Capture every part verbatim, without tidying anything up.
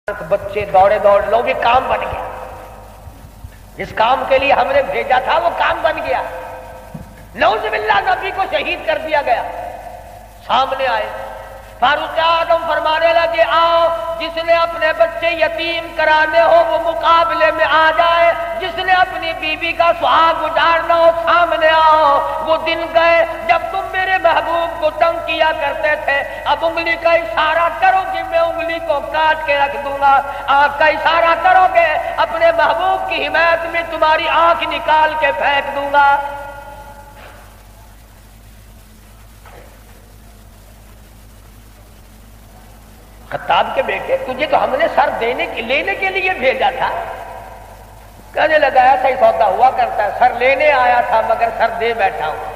بچے دوڑے دوڑ لو بھی کام بن گیا. جس کام کے لیے ہم نے بھیجا تھا وہ کام بن گیا. نعوذ باللہ نبی کو شہید کر دیا گیا. سامنے آئے فاروق اعظم فرمانے لگے آؤ جس نے اپنے بچے یتیم کرانے ہو وہ مقابلے میں آ جائے, جس نے اپنی بیوی کا سہاگ اجاڑنا ہو سامنے آؤ. وہ دن گئے جب تم میرے محبوب کو تنگ کیا کرتے تھے. اب انگلی کا اشارہ کرو گے میں انگلی کو کاٹ کے رکھ دوں گا. آنکھ کا اشارہ کرو گے اپنے محبوب کی حمایت میں تمہاری آنکھ نکال کے پھینک دوں گا. خطاب کے بیٹے تجھے تو ہم نے سر دینے کے لینے کے لیے بھیجا تھا. کہنے لگا ایسا ہی سودا ہوا کرتا ہے, سر لینے آیا تھا مگر سر دے بیٹھا ہوں.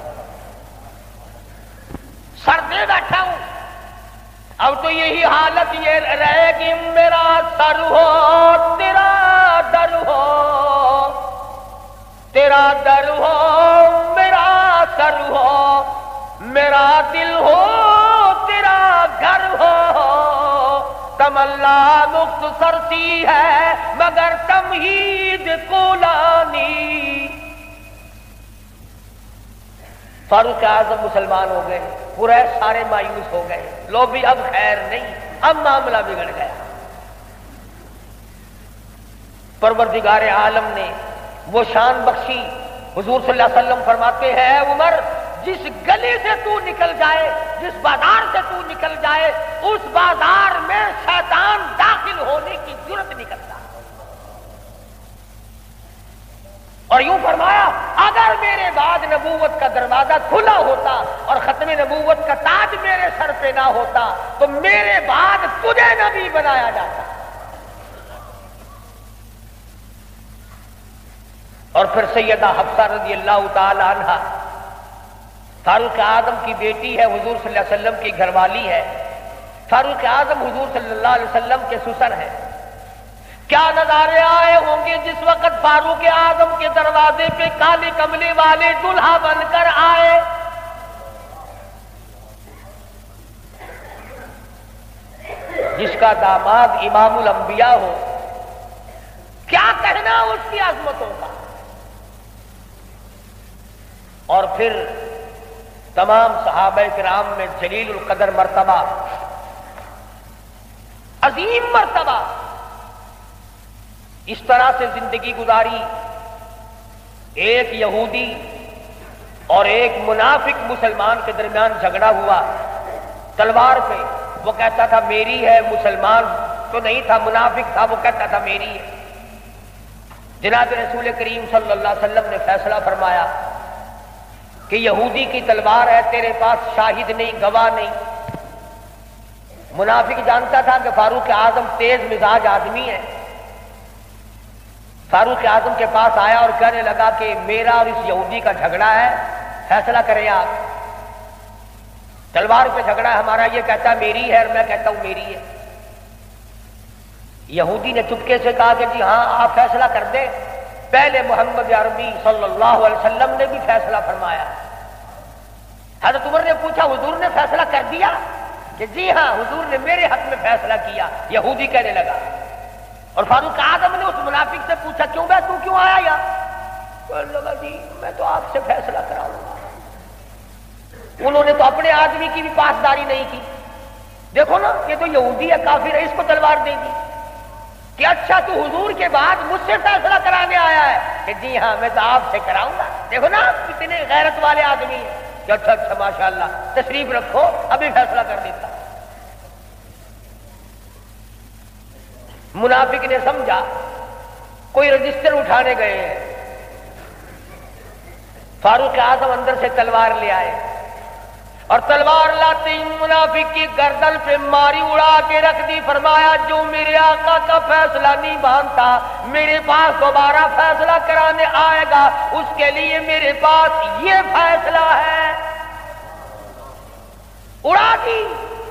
سر دے بیٹھا ہوں. اب تو یہی حالت یہ رہے گی میرا سر ہو تیرا در ہو, تیرا در ہو میرا سر ہو, میرا دل ہو تیرا گھر ہو. تمنا مختصر سی ہے مگر تمہید طولانی. فاروق اعظم مسلمان ہو گئے, پورے سارے مایوس ہو گئے. لو بھی اب خیر نہیں, اب معاملہ بگڑ گیا. پروردگار عالم نے وہ شان بخشی. حضور صلی اللہ علیہ وسلم فرماتے ہیں اے عمر جس گلی سے تو نکل جائے, جس بازار سے تو نکل جائے, اس بازار میں شیطان داخل ہونے کی جرت نکلتا. اور یوں فرمایا اگر میرے بعد نبوت کا دروازہ کھلا ہوتا اور ختم نبوت کا تاج میرے سر پہ نہ ہوتا تو میرے بعد تجھے نبی بنایا جاتا. اور پھر سیدہ حفصہ رضی اللہ تعالی عنہا فاروق اعظم کی بیٹی ہے, حضور صلی اللہ علیہ وسلم کی گھر والی ہے. فاروق اعظم حضور صلی اللہ علیہ وسلم کے سسر ہیں. کیا نظارے آئے ہوں گے جس وقت فاروق اعظم کے دروازے پہ کالے کملے والے دلہا بن کر آئے. جس کا داماد امام الانبیاء ہو, کیا کہنا اس کی عظمتوں کا. اور پھر تمام صحابہ کرام میں جلیل القدر مرتبہ, عظیم مرتبہ, اس طرح سے زندگی گزاری. ایک یہودی اور ایک منافق مسلمان کے درمیان جھگڑا ہوا تلوار پہ. وہ کہتا تھا میری ہے, مسلمان تو نہیں تھا, منافق تھا, وہ کہتا تھا میری ہے. جناب رسول کریم صلی اللہ علیہ وسلم نے فیصلہ فرمایا کہ یہودی کی تلوار ہے, تیرے پاس شاہد نہیں, گواہ نہیں. منافق جانتا تھا کہ فاروق اعظم تیز مزاج آدمی ہے. فاروق اعظم کے پاس آیا اور کہنے لگا کہ میرا اور اس یہودی کا جھگڑا ہے, فیصلہ کریں آپ. تلوار پہ جھگڑا ہے ہمارا, یہ کہتا ہے میری ہے اور میں کہتا ہوں میری ہے. یہودی نے چپکے سے کہا کہ جی ہاں آپ فیصلہ کر دیں. پہلے محمد عربی صلی اللہ علیہ وسلم نے بھی فیصلہ فرمایا. حضرت عمر نے پوچھا حضور نے فیصلہ کر دیا؟ کہ جی ہاں حضور نے میرے حق میں فیصلہ کیا. یہودی کہنے لگا. اور فاروق اعظم نے اس منافق سے پوچھا کیوں بھائی تو کیوں آیا یا؟ کہنے لگا جی میں تو آپ سے فیصلہ کراؤں گا. انہوں نے تو اپنے آدمی کی بھی پاسداری نہیں کی. دیکھو نا یہ تو یہودی ہے, کافر ہے, اس کو تلوار دے دی. کہ اچھا تو حضور کے بعد مجھ سے فیصلہ کرانے آیا ہے؟ کہ جی ہاں میں تو آپ سے کراؤں گا. دیکھو نا کتنے غیرت والے آدمی ہیں. کہ اچھا اچھا ماشاءاللہ تشریف رکھو ابھی فیصلہ کر دیتا. منافق نے سمجھا کوئی رجسٹر اٹھانے گئے ہیں. فاروق اعظم اندر سے تلوار لے آئے اور تلوار لاتے ہی منافق کی گردن پہ ماری, اڑا کے رکھ دی. فرمایا جو میرے آقا کا فیصلہ نہیں مانتا میرے پاس دوبارہ فیصلہ کرانے آئے گا اس کے لیے میرے پاس یہ فیصلہ ہے. اڑا دی.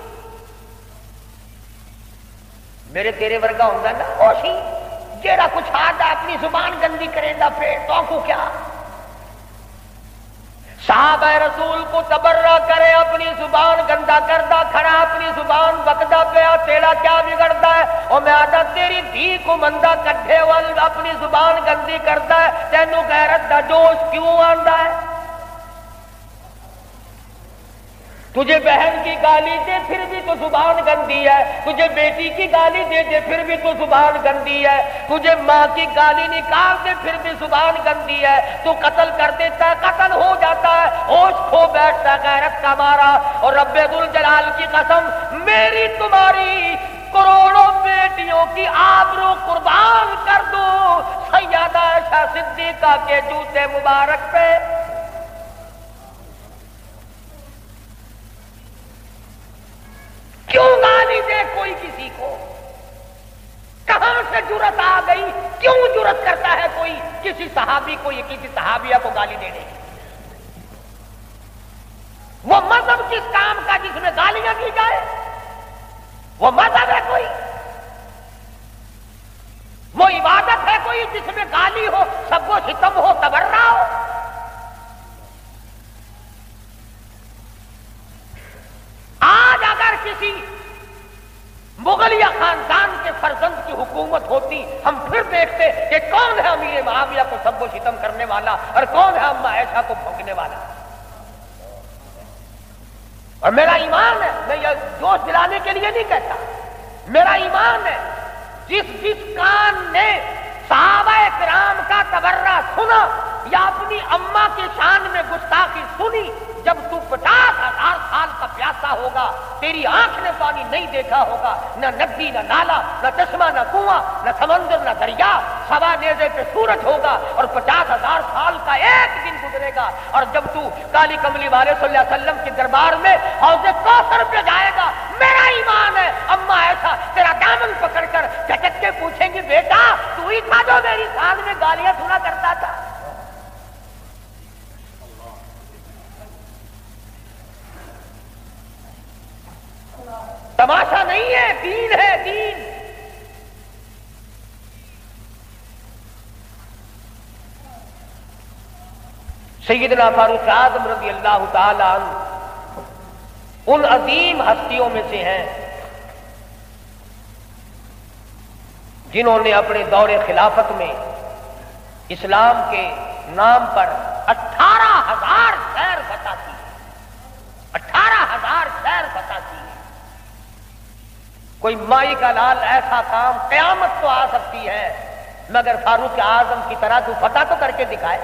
میرے تیرے ورگا ہوں گا نا اوشی جیڑا کچھ آتا اپنی زبان گندی کرے گا پھر تو کو کیا. صحابہ رسول کو تبرہ کرے، اپنی زبان گندا کردہ کھڑا، اپنی زبان بکدا پیا، تیرا کیا بگڑتا ہے؟ اور میں آدھا تیری دھی کو مندہ کڈھے وال اپنی زبان گندی کرتا ہے، تینوں غیرت دا جوش کیوں آندا ہے؟ تجھے بہن کی گالی دے پھر بھی تو زبان گندی ہے، تجھے بیٹی کی گالی دے دے پھر بھی تو زبان گندی ہے، تجھے ماں کی گالی نکال دے پھر بھی زبان گندی ہے، تو قتل کر دیتا ہے، قتل ہو جاتا ہے، ہوش کھو بیٹھتا ہے غیرت کا مارا۔ اور رب ذوالجلال کی قسم، میری تمہاری کروڑوں بیٹیوں کی آبرو قربان کر دو سیدہ عائشہ صدیقہ کے جوتے مبارک پہ۔ کیوں گالی دے کوئی کسی کو؟ کہاں سے جرت آ گئی؟ کیوں جرت کرتا ہے کوئی کسی صحابی کو یا کسی صحابیہ کو گالی دینے کی؟ وہ مذہب کس کام کا جس میں گالیاں دی جائے؟ وہ مذہب ہے کوئی؟ وہ عبادت ہے کوئی جس میں گالی ہو، سب و ستم ہو، تبرہ ہو؟ آج اگر کسی مغلیہ خاندان کے فرزند کی حکومت ہوتی، ہم پھر دیکھتے کہ کون ہے امیر معاویہ کو سب و ستم کرنے والا اور کون ہے اما عائشہ کو بھونکنے والا۔ اور میرا ایمان ہے، میں یہ جوش دلانے کے لیے نہیں کہتا، میرا ایمان ہے جس جس کان نے صحابہ کرام کا تبرہ سنا یا اپنی اماں کی شان میں گستاخی سنی، جب تو پچاس ہزار سال کا پیاسا ہوگا، تیری آنکھ نے پانی نہیں دیکھا ہوگا، نہ ندی نہ نالا نہ چشمہ نہ کنواں نہ سمندر نہ دریا، سوا نیزے پہ سورج ہوگا اور پچاس ہزار سال کا ایک دن گزرے گا، اور جب تو کالی کملی والے صلی اللہ علیہ وسلم کے دربار میں حوض کوثر پہ جائے گا، میرا ایمان ہے اما ایسا تیرا دامن پکڑ کر جھٹک کے پوچھیں گی، بیٹا تو ہی تھا جو میری سال میں گالیاں سنا کرتا تھا؟ تماشا نہیں ہے، دین ہے، دین۔ سیدنا فاروق اعظم رضی اللہ تعالی عنہ ان عظیم ہستیوں میں سے ہیں جنہوں نے اپنے دور خلافت میں اسلام کے نام پر اٹھارہ ہزار شہر فتح کی، اٹھارہ ہزار شہر فتح کی۔ کوئی مائی کا لال ایسا کام، قیامت تو آ سکتی ہے مگر فاروق اعظم کی طرح تو فتح تو کر کے دکھائے۔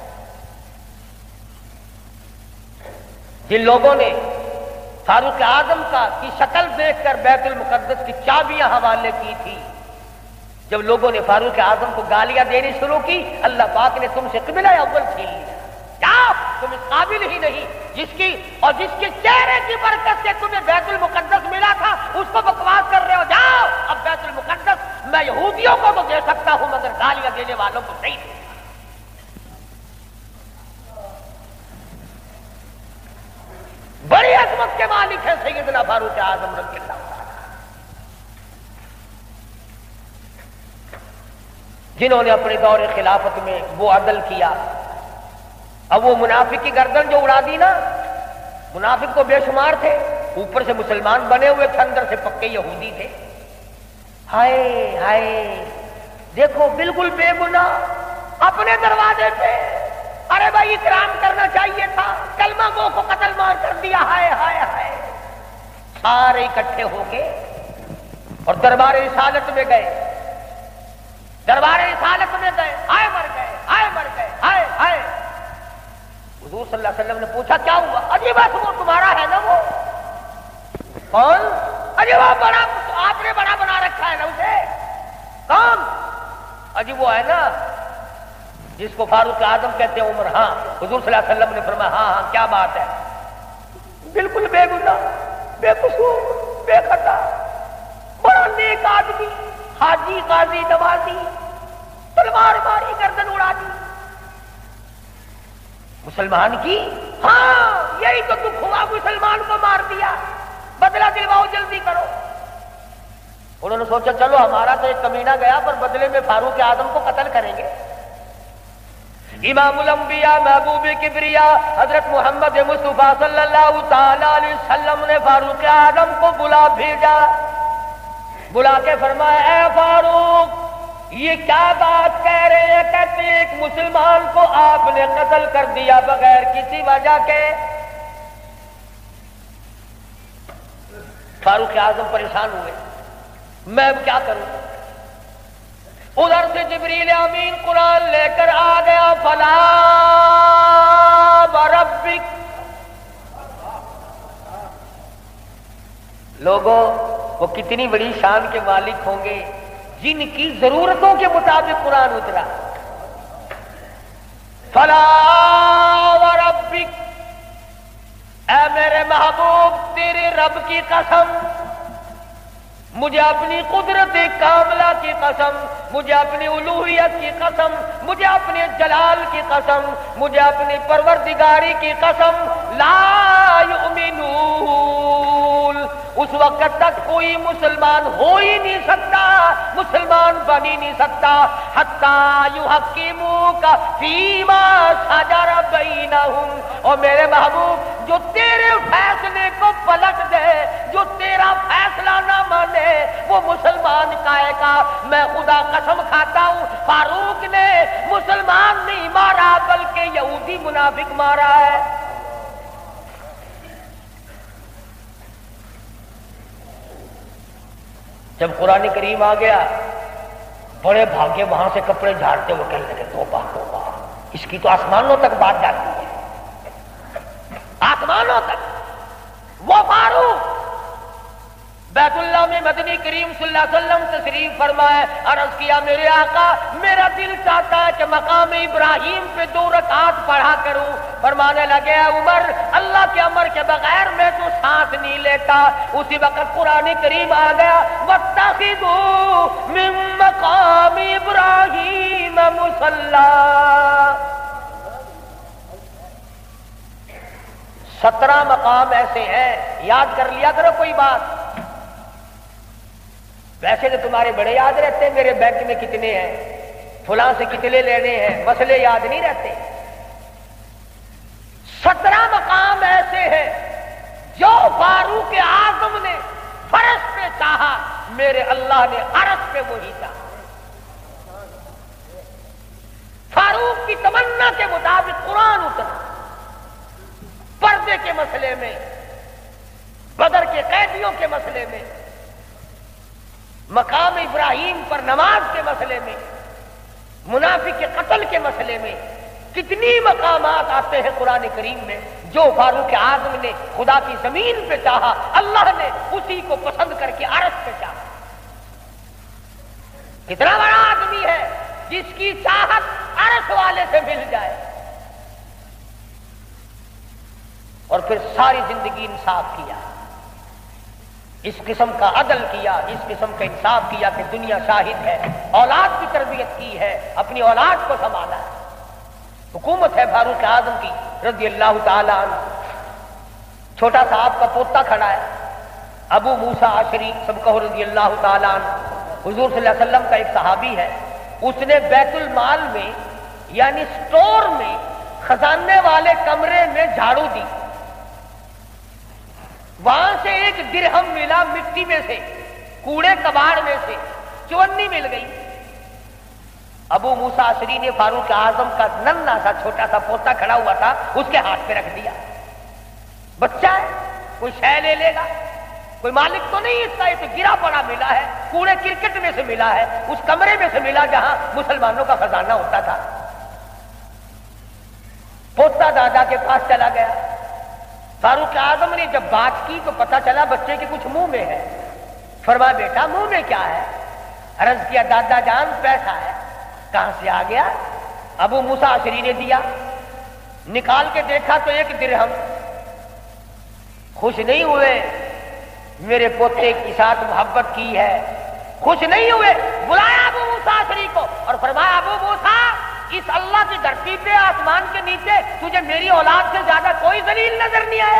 جن لوگوں نے فاروق اعظم کا کی شکل دیکھ کر بیت المقدس کی چابیاں حوالے کی تھی، جب لوگوں نے فاروق اعظم کو گالیاں دینی شروع کی، اللہ پاک نے تم سے قبلہ اول چھین لیا۔ جاؤ، تم اس قابل ہی نہیں، جس کی اور جس کے چہرے کی برکت سے تمہیں بیت المقدس ملا تھا اس کو بکواس کر رہے ہو۔ جاؤ، اب بیت المقدس میں یہودیوں کو تو دے سکتا ہوں مگر گالیاں دینے والوں کو نہیں دوں۔ بڑی عظمت کے مالک ہیں سیدنا فاروق اعظم رضی اللہ تعالی، جنہوں نے اپنے دور خلافت میں وہ عدل کیا۔ اب وہ منافق کی گردن جو اڑا دی نا، منافق تو بے شمار تھے، اوپر سے مسلمان بنے ہوئے تھے، اندر سے پکے یہودی تھے۔ ہائے ہائے، دیکھو بالکل بے گناہ اپنے دروازے پہ، ارے بھائی اکرام کرنا چاہیے تھا، کلمہ گو کو قتل مار کر دیا، ہائے ہائے ہائے۔ سارے اکٹھے ہو کے اور دربار رسالت میں گئے، دربار رسالت میں گئے، ہائے مر گئے، ہائے مر گئے، ہائے ہائے۔ حضور صلی اللہ علیہ وسلم نے پوچھا کیا ہوا؟ اجی بس وہ تمہارا ہے نا، وہ کون؟ اجی وہ بڑا، آپ نے بڑا بنا رکھا ہے نا اسے، کون؟ اجی وہ ہے نا جس کو فاروق اعظم کہتے ہیں، عمر۔ ہاں، حضور صلی اللہ علیہ وسلم نے فرمایا ہاں ہاں کیا بات ہے؟ بالکل بے گناہ، بے قصور، بے خطا، بڑا نیک آدمی، حاجی غازی نوازی، تلوار ماری گردن اڑا دی مسلمان کی۔ ہاں یہی تو دکھ ہوا، مسلمان کو مار دیا، بدلہ دلواؤ جلدی کرو۔ انہوں نے سوچا چلو ہمارا تو ایک کمینہ گیا، پر بدلے میں فاروق اعظم کو قتل کریں گے۔ امام الانبیاء محبوب کبریا حضرت محمد مصطفیٰ صلی اللہ تعالی علیہ وسلم نے فاروق اعظم کو بلا بھیجا، بلا کے فرمایا اے فاروق یہ کیا بات کہہ رہے ہیں؟ کہتے ہیں ایک مسلمان کو آپ نے قتل کر دیا بغیر کسی وجہ کے۔ فاروق اعظم پریشان ہوئے، میں اب کیا کروں؟ ادھر سے جبریل امین قرآن لے کر آ گیا، فلا وربک، لوگوں وہ کتنی بڑی شان کے مالک ہوں گے جن کی ضرورتوں کے مطابق قرآن اترا۔ فلا وربک، اے میرے محبوب تیرے رب کی قسم، مجھے اپنی قدرت کاملہ کی قسم، مجھے اپنی الوہیت کی قسم، مجھے اپنے جلال کی قسم، مجھے اپنی پروردگاری کی قسم، لا یؤمنون، اس وقت تک کوئی مسلمان ہو ہی نہیں سکتا، مسلمان بن ہی نہیں سکتا، حتی یحکموک فیما شجر بینہم، اور میرے محبوب جو تیرے فیصلے کو پلٹ دے، جو تیرا فیصلہ نہ مانے وہ مسلمان کہے گا۔ میں خدا قسم کھاتا ہوں فاروق نے مسلمان نہیں مارا بلکہ یہودی منافق مارا ہے۔ جب قرآن کریم آ گیا بڑے بھاگے وہاں سے کپڑے جھاڑتے ہوئے کہنے لگے توبہ توبہ، اس کی تو آسمانوں تک بات جاتی ہے، آسمانوں تک۔ وہ فاروق بیت اللہ میں مدنی کریم صلی اللہ علیہ وسلم تشریف فرمائے، عرض کیا میرے آقا میرا دل چاہتا ہے کہ مقام ابراہیم پہ دو رکعت پڑھا کروں۔ فرمانے لگے عمر اللہ کے امر کے بغیر میں تو سانس نہیں لیتا۔ اسی وقت قرآن کریم آ گیا واتخذوا من مقام ابراہیم مصلی، سترہ مقام ایسے ہیں، یاد کر لیا کرو کوئی بات۔ ویسے تو تمہارے بڑے یاد رہتے ہیں میرے بینک میں کتنے ہیں، فلاں سے کتنے لینے ہیں، مسئلے یاد نہیں رہتے۔ سترہ مقام ایسے ہیں جو فاروق اعظم نے فرش پہ چاہا، میرے اللہ نے عرش پہ وہی چاہا۔ فاروق کی تمنا کے مطابق قرآن اترا، پردے کے مسئلے میں، بدر کے قیدیوں کے مسئلے میں، مقام ابراہیم پر نماز کے مسئلے میں، منافق کے قتل کے مسئلے میں، کتنی مقامات آتے ہیں قرآن کریم میں جو فاروق اعظم نے خدا کی زمین پہ چاہا، اللہ نے اسی کو پسند کر کے عرش پہ چاہا۔ کتنا بڑا آدمی ہے جس کی چاہت عرش والے سے مل جائے، اور پھر ساری زندگی انصاف کیا، اس قسم کا عدل کیا، اس قسم کا انصاف کیا کہ دنیا شاہد ہے، اولاد کی تربیت کی ہے، اپنی اولاد کو سنبھالا ہے۔ حکومت ہے فاروق اعظم کی رضی اللہ تعالی عنہ۔ چھوٹا سا آپ کا پوتا کھڑا ہے ابو موسیٰ عشری سب کہو رضی اللہ تعالی عنہ، حضور صلی اللہ علیہ وسلم کا ایک صحابی ہے، اس نے بیت المال میں یعنی سٹور میں خزانے والے کمرے میں جھاڑو دی، وہاں سے ایک درہم ملا مٹی میں سے، کوڑے کباڑ میں سے چونی مل گئی۔ ابو موسیٰ عشری نے فاروق اعظم کا ننھا سا چھوٹا سا پوتا کھڑا ہوا تھا اس کے ہاتھ پہ رکھ دیا، بچہ ہے کوئی شے لے لے گا، کوئی مالک تو نہیں اس کا، یہ تو گرا پڑا ملا ہے، کوڑے کرکٹ میں سے ملا ہے، اس کمرے میں سے ملا جہاں مسلمانوں کا خزانہ ہوتا تھا۔ پوتا دادا کے پاس چلا گیا، فاروق اعظم نے جب بات کی تو پتا چلا بچے کے کچھ منہ میں ہے۔ فرمایا بیٹا منہ میں کیا ہے؟ عرض کیا دادا جان پیسہ ہے۔ کہاں سے آ گیا؟ ابو موسیٰ عشری نے دیا، نکال کے دیکھا تو ایک درہم۔ خوش نہیں ہوئے، میرے پوتے کے ساتھ محبت کی ہے، خوش نہیں ہوئے، بلایا ابو موسیٰ عشری کو اور فرمایا ابو موسیٰ اس اللہ کی دھرتی پہ آسمان کے نیچے تجھے میری اولاد سے زیادہ کوئی ذلیل نظر نہیں آیا؟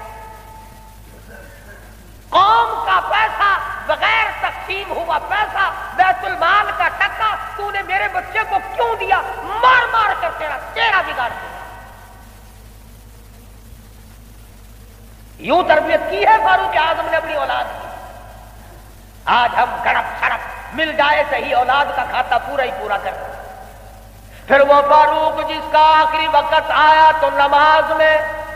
قوم کا پیسہ بغیر تقسیم ہوا پیسہ، بیت المال کا ٹکا تو نے میرے بچے کو کیوں دیا؟ مار مار کر تیرا تیرا بگاڑ دے. یوں تربیت کی ہے فاروق اعظم نے اپنی اولاد کی. آج ہم گڑپ سڑپ مل جائے صحیح اولاد کا کھاتا پورا ہی پورا کر. پھر وہ فاروق جس کا آخری وقت آیا تو نماز میں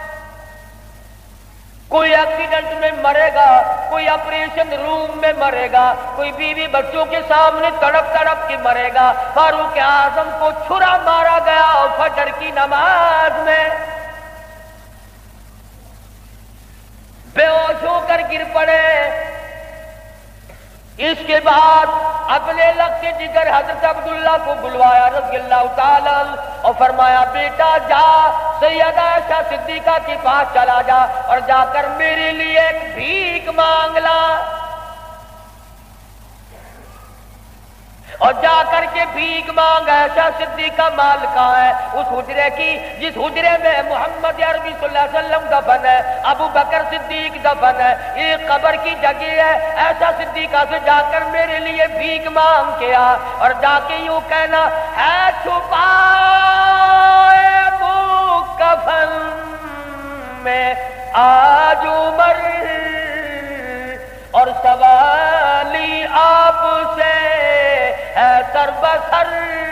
کوئی ایکسیڈنٹ میں مرے گا، کوئی آپریشن روم میں مرے گا، کوئی بیوی بچوں کے سامنے تڑپ تڑپ کے مرے گا. فاروق اعظم کو چھرا مارا گیا اور فجر کی نماز میں بے ہوش ہو کر گر پڑے. اس کے بعد اپنے لخت جگر حضرت عبداللہ کو بلوایا رضی اللہ تعالی اور فرمایا بیٹا جا سیدہ عائشہ صدیقہ کے پاس چلا جا اور جا کر میرے لیے ایک بھیک مانگ لا، اور جا کر کے بھیک مانگ. عائشہ صدیقہ مال کہاں ہے؟ اس حجرے کی جس حجرے میں محمد عربی صلی اللہ علیہ وسلم دفن ہے، ابو بکر صدیق دفن ہے، ایک قبر کی جگہ ہے. عائشہ صدیقہ سے جا کر میرے لیے بھیک مانگ کے آ، اور جا کے یوں کہنا ہے چھپائے ابو کفن میں آج عمر اور سوالی آپ سے ہے سر بسر.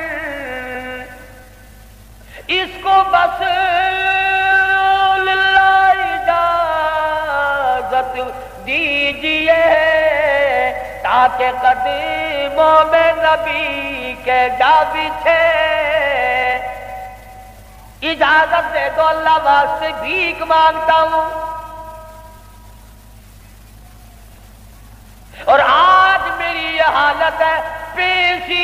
اس کو بس للہ اجازت دیجیے تاکہ قدموں میں نبی کے جا بچھے. اجازت دے دو اللہ واسطے بھیک مانگتا ہوں. اور آج میری یہ حالت ہے، پیشی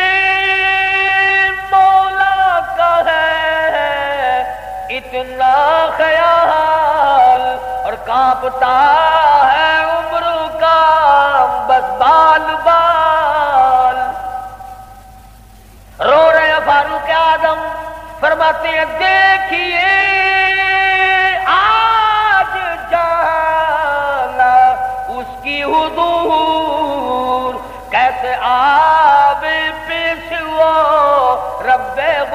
یہ مولا کا ہے اتنا خیال، اور کانپتا ہے عمر کا بس بال بال. رو رہے ہیں فاروق اعظم، فرماتے ہیں دیکھیے آج جانا اس کی حضور کیسے آب پیش وہ رب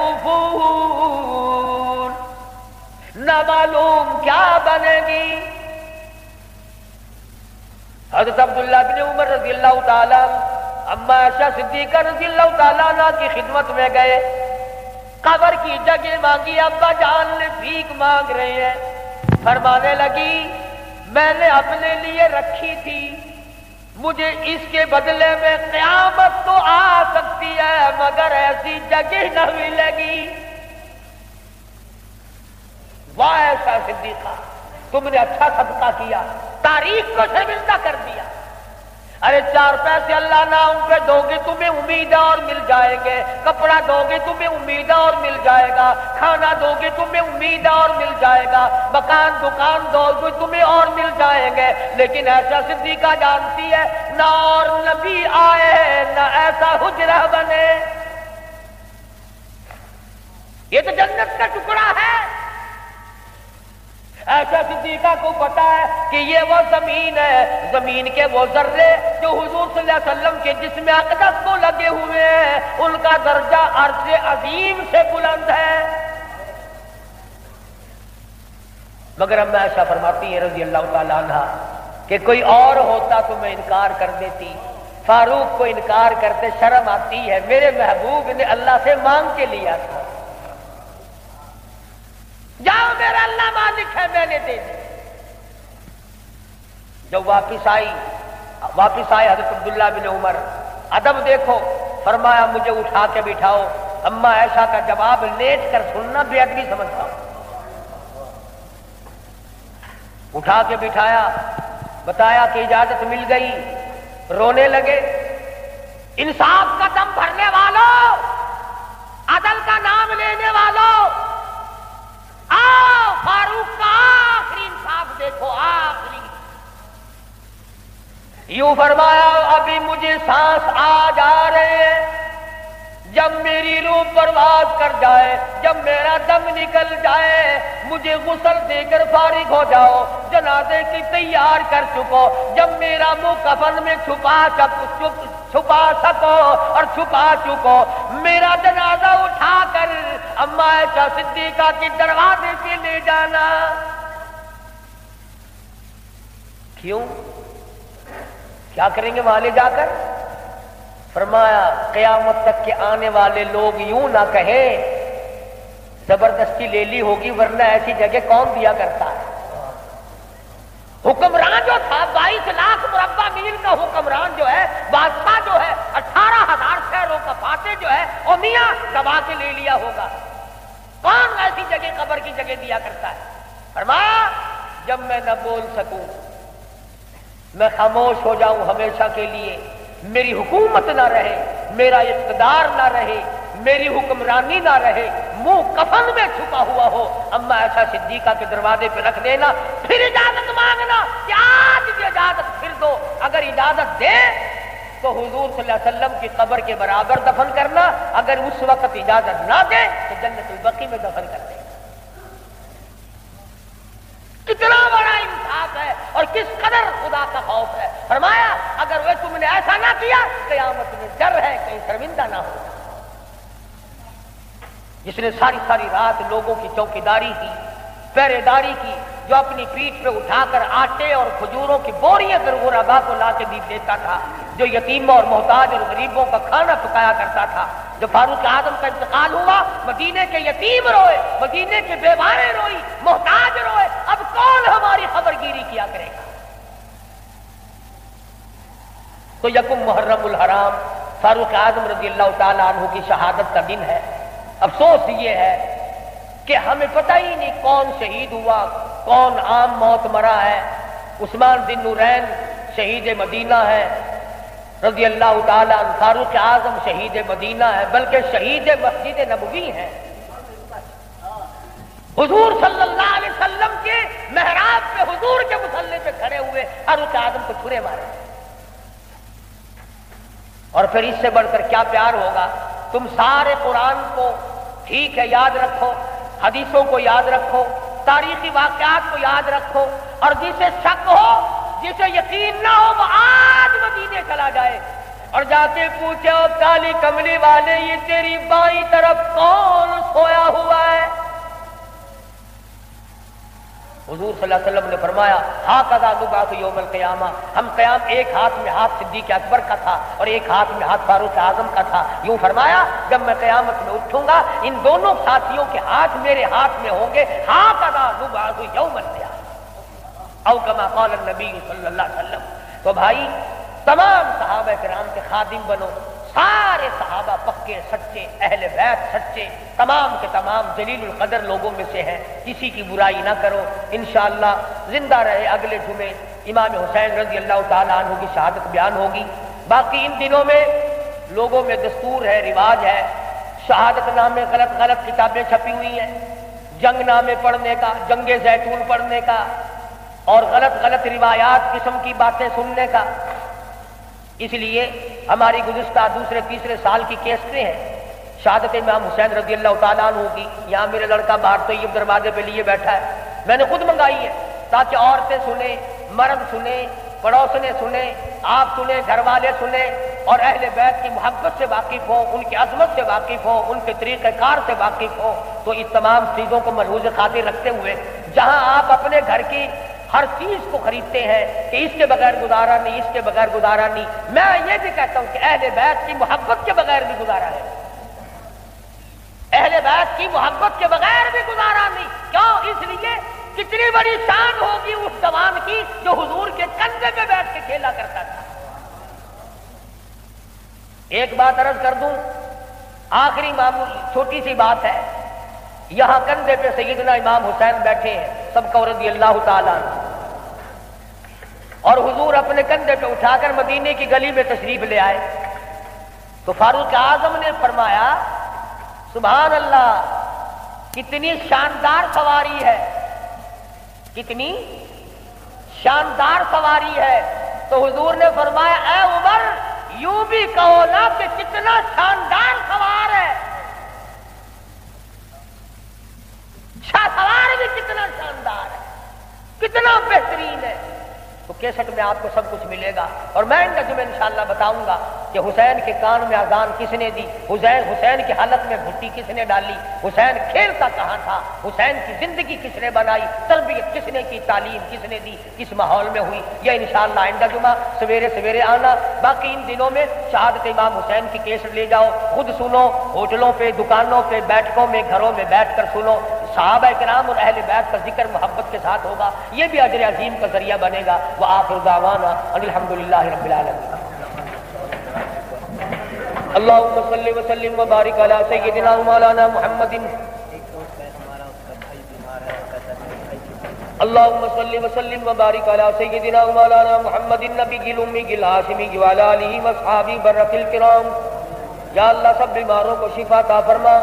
غفور. نہ معلوم کیا بنے گی. حضرت عبداللہ بن عمر رضی اللہ تعالیٰ اما عائشہ صدیقہ رضی اللہ تعالیٰ عنہ کی خدمت میں گئے، قبر کی جگہ مانگی. ابا جان نے بھیک مانگ رہے ہیں. فرمانے لگی میں نے اپنے لیے رکھی تھی، مجھے اس کے بدلے میں قیامت تو آ سکتی ہے مگر ایسی جگہ نہ ملے گی. واہ عائشہ صدیقہ تم نے اچھا صدقہ کیا، تاریخ کو شرمندہ کر دیا. ارے چار پیسے اللہ نام پہ دو گے تمہیں امید اور مل جائیں گے، کپڑا دو گے تمہیں امید اور مل جائے گا، کھانا دو گے تمہیں امید اور مل جائے گا، مکان دکان دو گے تمہیں اور مل جائیں گے. لیکن ایسا صدیقہ جانتی ہے نہ اور نبی آئے نہ ایسا حجرہ بنے. یہ تو جنت کا ٹکڑا ہے. ایسا صدیقہ کو پتا ہے کہ یہ وہ زمین ہے، زمین کے وہ ذرے جو حضور صلی اللہ علیہ وسلم کے جسم اقدس کو لگے ہوئے ہیں، ان کا درجہ عرش عظیم سے بلند ہے. مگر اما عائشہ فرماتی ہے رضی اللہ تعالیٰ عنہ کہ کوئی اور ہوتا تو میں انکار کر دیتی. فاروق کو انکار کرتے شرم آتی ہے، میرے محبوب نے اللہ سے مانگ کے لیا تھا. جاؤ میرا اللہ مالک ہے میں نے دے دی. جب واپس آئی واپس آئے حضرت عبداللہ بن عمر، ادب دیکھو، فرمایا مجھے اٹھا کے بٹھاؤ. اما عائشہ کا جواب لیٹ کر سننا بے ادبی سمجھتا ہوں. اٹھا کے بٹھایا، بتایا کہ اجازت مل گئی. رونے لگے. انصاف کا دم بھرنے والوں، عدل کا نام لینے والوں، آؤ فاروق کا آخری انصاف دیکھو. آخری یوں فرمایا ابھی مجھے سانس آ جا رہے ہیں، جب میری روح پرواز کر جائے، جب میرا دم نکل جائے مجھے غسل دے کر فارغ ہو جاؤ. جنازے کی تیار کر چکو، جب میرا منہ کفن میں چھپا چھپ چھپا سکو اور چھپا چکو، میرا جنازہ اٹھا کر اما عائشہ صدیقہ کے دروازے سے لے جانا۔ کیوں؟ کیا کریں گے وہاں لے جا کر؟ فرمایا قیامت تک کے آنے والے لوگ یوں نہ کہیں زبردستی لے لی ہوگی، ورنہ ایسی جگہ کون دیا کرتا ہے۔ حکمران جو تھا بائیس لاکھ مربع میل کا حکمران جو ہے، بادشاہ جو ہے اٹھارہ ہزار شہروں کا فاتح جو ہے، اور میاں دبا کے لے لیا ہوگا، کون ایسی جگہ قبر کی جگہ دیا کرتا ہے؟ فرمایا جب میں نہ بول سکوں، میں خاموش ہو جاؤں ہمیشہ کے لیے، میری حکومت نہ رہے، میرا اقتدار نہ رہے، میری حکمرانی نہ رہے، منہ کفن میں چھپا ہوا ہو، اما عائشہ صدیقہ کے دروازے پہ رکھ دینا، پھر اجازت مانگنا کہ آج بھی اجازت پھر دو، اگر اجازت دے تو حضور صلی اللہ علیہ وسلم کی قبر کے برابر دفن کرنا، اگر اس وقت اجازت نہ دے تو جنت البقیع میں دفن کر دے۔ کتنا بڑا انصاف ہے اور کس قدر خدا کا خوف ہے۔ فرمایا اگر وہ تم نے ایسا نہ کیا قیامت میں ڈر ہے کہیں شرمندہ نہ ہو۔ جس نے ساری ساری رات لوگوں کی چوکیداری کی، پہرے داری کی، جو اپنی پیٹھ پہ اٹھا کر آٹے اور کھجوروں کی بوریاں غربا کو لا کے دی دیتا تھا، جو یتیموں اور محتاج اور غریبوں کا کھانا پکایا کرتا تھا، جو فاروق اعظم کا انتقال ہوا مدینے کے یتیم روئے، مدینے کے بیواریں روئی، محتاج روئے، اب کون ہماری خبر گیری کیا کرے گا؟ تو یکم محرم الحرام فاروق اعظم رضی اللہ تعالیٰ عنہ کی شہادت کا دن ہے۔ افسوس یہ ہے کہ ہمیں پتہ ہی نہیں کون شہید ہوا، کون عام موت مرا ہے۔ عثمان ذی النورین شہید مدینہ ہے رضی اللہ تعالیٰ عنہ، فاروق اعظم شہید مدینہ ہے، بلکہ شہید مسجد نبوی ہے۔ حضور صلی اللہ علیہ وسلم کے محراب پہ حضور کے مصلی پہ کھڑے ہوئے فاروق اعظم کو چھرے مارے، اور پھر اس سے بڑھ کر کیا پیار ہوگا؟ تم سارے قرآن کو ٹھیک ہے یاد رکھو، حدیثوں کو یاد رکھو، تاریخی واقعات کو یاد رکھو، اور جسے شک ہو، جسے یقین نہ ہو، وہ آج مدینے چلا جائے اور جا کے پوچھے او کالی کملی والے یہ تیری بائیں طرف کون سویا ہوا ہے؟ حضور صلی اللہ علیہ وسلم نے فرمایا ہاکذا نبعث یوم القیامہ، ہم قیام ایک ہاتھ میں ہاتھ صدیق اکبر کا تھا اور ایک ہاتھ میں ہاتھ فاروق اعظم کا تھا، یوں فرمایا جب میں قیامت میں اٹھوں گا ان دونوں ساتھیوں کے ہاتھ میرے ہاتھ میں ہوں گے، ہاکذا نبعث یوم القیامہ او کما قال النبی صلی اللہ علیہ وسلم۔ تو بھائی تمام صحابہ کرام کے خادم بنو، سارے صحابہ پکے سچے، اہل بیت سچے، تمام کے تمام جلیل القدر لوگوں میں سے ہیں، کسی کی برائی نہ کرو۔ انشاءاللہ زندہ رہے اگلے جمعے امام حسین رضی اللہ تعالیٰ عنہ کی شہادت بیان ہوگی۔ باقی ان دنوں میں لوگوں میں دستور ہے، رواج ہے، شہادت نامے غلط غلط کتابیں چھپی ہوئی ہیں، جنگ نامے پڑھنے کا، جنگ زیتون پڑھنے کا، اور غلط غلط روایات قسم کی باتیں سننے کا۔ اس لیے ہماری گزشتہ دوسرے تیسرے سال کی کیسٹیں ہیں شہادت امام حسین رضی اللہ تعالیٰ عنہ کی، یہاں میرے لڑکا باہر طیب دروازے پہ لیے بیٹھا ہے، میں نے خود منگائی ہے تاکہ عورتیں سنیں، مرد سنیں، پڑوسنے سنیں، آپ سنیں، گھر والے سنیں، اور اہل بیت کی محبت سے واقف ہوں، ان کی عظمت سے واقف ہوں، ان کے طریقہ کار سے واقف ہوں۔ تو اس تمام چیزوں کو ملحوظ خاطر رکھتے ہوئے جہاں آپ اپنے گھر کی ہر چیز کو خریدتے ہیں کہ اس کے بغیر گزارا نہیں، اس کے بغیر گزارا نہیں، میں یہ بھی کہتا ہوں کہ اہل بیت کی محبت کے بغیر بھی گزارا ہے، اہل بیت کی محبت کے بغیر بھی گزارا نہیں۔ کیوں؟ اس لیے کتنی بڑی شان ہوگی اس جوان کی جو حضور کے کندھے پہ بیٹھ کے کھیلا کرتا تھا۔ ایک بات عرض کر دوں، آخری معمولی چھوٹی سی بات ہے، یہاں کندھے پہ سیدنا امام حسین بیٹھے ہیں سب کو رضی اللہ تعالیٰ عنہ، اور حضور اپنے کندھے پہ اٹھا کر مدینے کی گلی میں تشریف لے آئے تو فاروق اعظم نے فرمایا سبحان اللہ، کتنی شاندار سواری ہے، کتنی شاندار سواری ہے۔ تو حضور نے فرمایا اے عمر یوں بھی کہو نا کہ کتنا شاندار سوار ہے، سوار بھی کتنا شاندار ہے، کتنا بہترین ہے۔ تو کیسٹ میں آپ کو سب کچھ ملے گا، اور میں ان کا جمعہ انشاءاللہ بتاؤں گا کہ کہ حسین کے کان میں اذان کس نے دی، حسین حسین کی حالت میں گھٹی کس نے ڈالی، حسین کھیلتا کہاں تھا، حسین کی زندگی کس نے بنائی، تربیت کس نے کی، تعلیم کس نے دی، کس ماحول میں ہوئی، یہ انشاءاللہ آئندہ جمعہ سویرے سویرے آنا۔ باقی ان دنوں میں شہادت امام حسین کی کیسٹ لے جاؤ، خود سنو، ہوٹلوں پہ، دکانوں پہ، بیٹھکوں میں، گھروں میں بیٹھ کر سنو، صحابہ کرام اور اہل بیت کا ذکر محبت کے ساتھ ہوگا، یہ بھی اجر عظیم کا ذریعہ بنے گا۔ وآخر دعوانا ان الحمدللہ رب العالمین۔ اللہم صلی وسلم وبارک علی سیدنا و مولانا محمد۔ اللہم صلی وسلم وبارک علی سیدنا و مولانا محمد النبی الامی الہاشمی وعلی آلہ واصحابہ برۃ الکرام۔ یا اللہ سب بیماروں کو شفا عطا فرما۔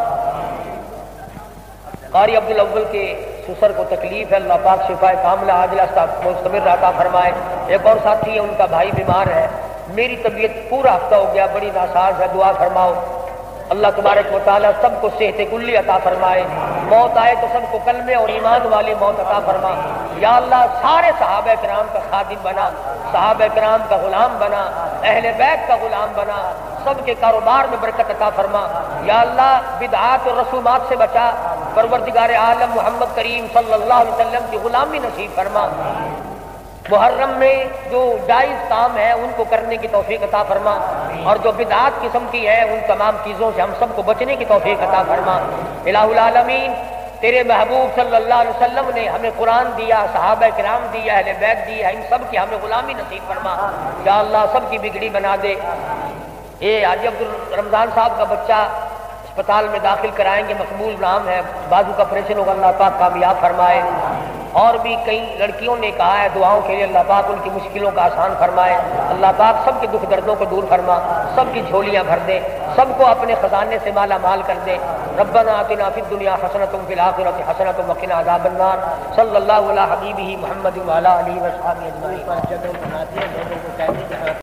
قاری عبدالاول کے سسر کو تکلیف ہے، اللہ پاک شفا کاملہ عاجلہ مستمر عطا فرمائے۔ ایک اور ساتھی ہے، ان کا بھائی بیمار ہے، میری طبیعت پورا ہفتہ ہو گیا بڑی ناساز ہے، دعا فرماؤ اللہ تبارک و تعالیٰ سب کو صحت کلی عطا فرمائے، موت آئے تو سب کو کلمے اور ایمان والی موت عطا فرما۔ یا اللہ سارے صحابہ کرام کا خادم بنا، صحابہ کرام کا غلام بنا، اہل بیت کا غلام بنا، سب کے کاروبار میں برکت عطا فرما۔ یا اللہ بدعات اور رسومات سے بچا، پروردگار عالم محمد کریم صلی اللہ علیہ وسلم کی غلامی نصیب فرما۔ محرم میں جو جائز کام ہے ان کو کرنے کی توفیق عطا فرما، اور جو بدعات قسم کی ہے ان تمام چیزوں سے ہم سب کو بچنے کی توفیق عطا فرما۔ الہ العالمین تیرے محبوب صلی اللہ علیہ وسلم نے ہمیں قرآن دیا، صحابہ کرام دیا، اہل بیت دیا، ان سب کی ہمیں غلامی نصیب فرما۔ یا اللہ سب کی بگڑی بنا دے۔ یہ حاجی عبد الرمضان صاحب کا بچہ اسپتال میں داخل کرائیں گے، مقبول نام ہے، بازو کا آپریشن ہوگا، اللہ پاک کامیاب فرمائے۔ اور بھی کئی لڑکیوں نے کہا ہے دعاؤں کے لیے، اللہ پاک ان کی مشکلوں کا آسان فرمائے، اللہ پاک سب کے دکھ دردوں کو دور فرما، سب کی جھولیاں بھر دے، سب کو اپنے خزانے سے مالا مال کر دے۔ ربنا آتنا فی الدنیا حسنۃ وفی الآخرۃ حسنۃ وقنا عذاب النار۔ صلی اللہ علی حبیبہ محمد وعلی آلہ وصحبہ اجمعین۔